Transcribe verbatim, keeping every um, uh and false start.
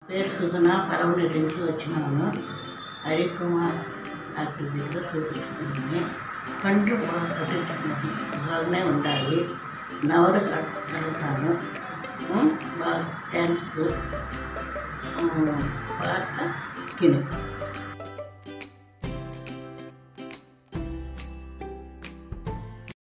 పేరు సుధన పరమనేరు నుంచి వచ్చినాను. హరికుమార్ ఆకృతిలో చూపించుకున్నాను. పండ్లు బాగా కట్టించుకున్నది బాగానే ఉండాలి. నవరు కడతాను. బాగా థ్యాంక్స్. పాట కినుక